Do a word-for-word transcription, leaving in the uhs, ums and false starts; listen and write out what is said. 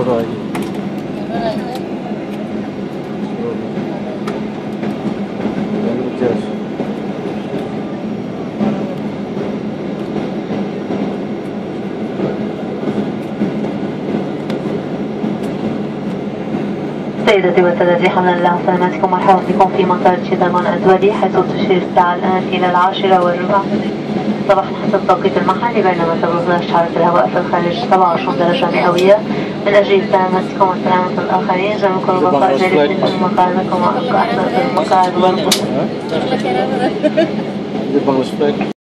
الراي. سيدتي وسادتي حملا لله سلامتكم، مرحبا بكم في مطار تشيتاغون الدولي، حيث تشير الساعة الآن إلى العاشرة والربع صباحا حسب التوقيت المحلي، بينما تبلغ درجة حرارة الهواء في الخارج سبعة وعشرين درجة مئوية. من أجل سلامتكم وسلامة الآخرين جميعكم البقاء جالسين في مقاعدكم وأبقى أحسن في المقاعد والقصة.